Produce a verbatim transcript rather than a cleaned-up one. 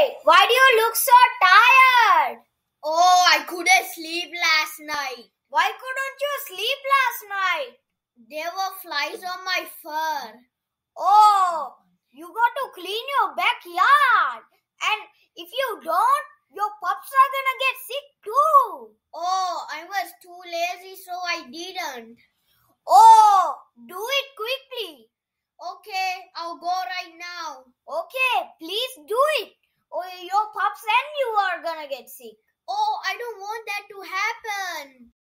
Hey, why do you look so tired? Oh, I couldn't sleep last night. Why couldn't you sleep last night? There were flies on my fur. Oh, you got to clean your backyard. And if you don't, your pups are gonna get sick too. Oh, I was too lazy, so I didn't. Oh, do it quickly. Okay, I'll go right now. Okay, please do it. Or your pups and you are gonna get sick. Oh, I don't want that to happen.